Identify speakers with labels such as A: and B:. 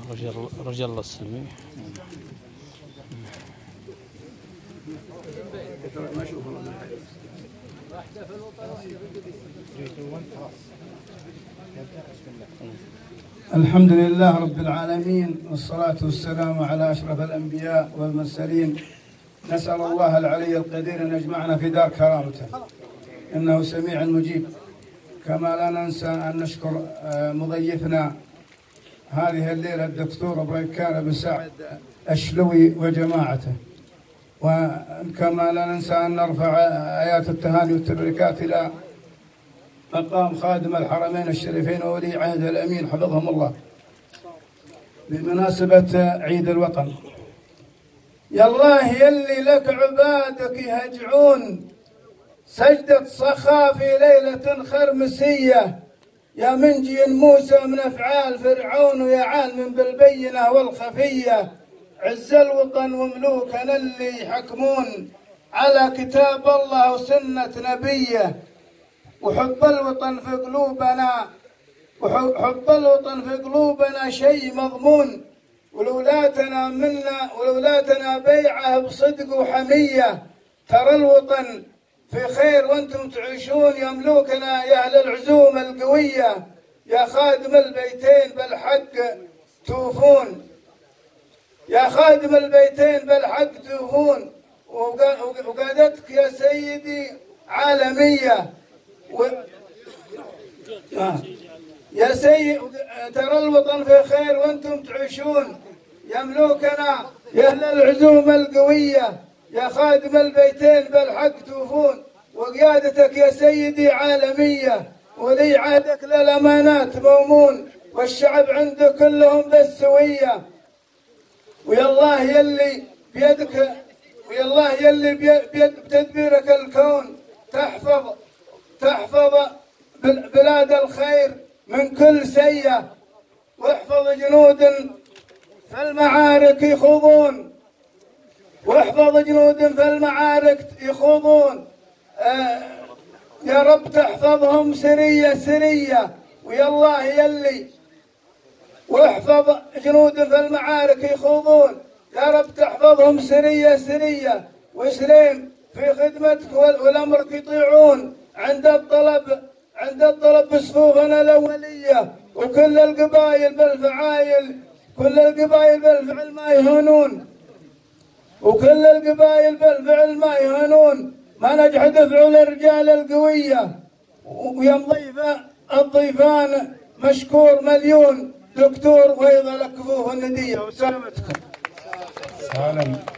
A: رجال الله السلمي.
B: الحمد لله رب العالمين، والصلاة والسلام على أشرف الأنبياء والمرسلين. نسأل الله العلي القدير أن يجمعنا في دار كرامته، إنه سميع مجيب. كما لا ننسى أن نشكر مضيفنا هذه الليلة الدكتور بريكان بن سعد الشلوي وجماعته، وكما لا ننسى أن نرفع آيات التهاني والتبريكات إلى مقام خادم الحرمين الشريفين وولي عهد الأمين حفظهم الله بمناسبة عيد الوطن. يا الله يلي لك عبادك يهجعون سجدة صخاء في ليلة خرمسية، يا منجي موسى من أفعال فرعون، ويا عالم بالبينة والخفية. عز الوطن وملوكنا اللي يحكمون على كتاب الله وسنة نبيه، وحب الوطن في قلوبنا، وحب الوطن في قلوبنا شيء مضمون. ولولاتنا منا ولولاتنا بيعه بصدق وحمية. ترى الوطن في خير وانتم تعيشون يا ملوكنا يا اهل العزوم القوية، يا خادم البيتين بالحق توفون، يا خادم البيتين بالحق توفون. وقادتك يا سيدي عالمية يا سيد. ترى الوطن في خير وانتم تعيشون يا ملوكنا يا اهل العزوم القوية، يا خادم البيتين بالحق توفون. وقيادتك يا سيدي عالمية، ولي عهدك للأمانات مومون، والشعب عنده كلهم بالسوية. ويا الله يلي بيدك، ويا الله يلي بتدبيرك الكون تحفظ بلاد الخير من كل سيئة، واحفظ جنود في المعارك يخوضون، واحفظ جنود في المعارك يخوضون. يا رب تحفظهم سرية سرية. ويا الله يلي واحفظ جنود في المعارك يخوضون، يا رب تحفظهم سرية سرية. وسليم في خدمتك والأمرك يطيعون، عند الطلب بصفوفنا الأولية. وكل القبائل بالفعايل، كل القبائل بالفعل ما يهونون، وكل القبائل بالفعل ما يهونون. ما نجحد فعل الرجال القوية. ويا مضيفة الضيفان مشكور مليون دكتور، ويظل كفوف الندية وسلامتكم.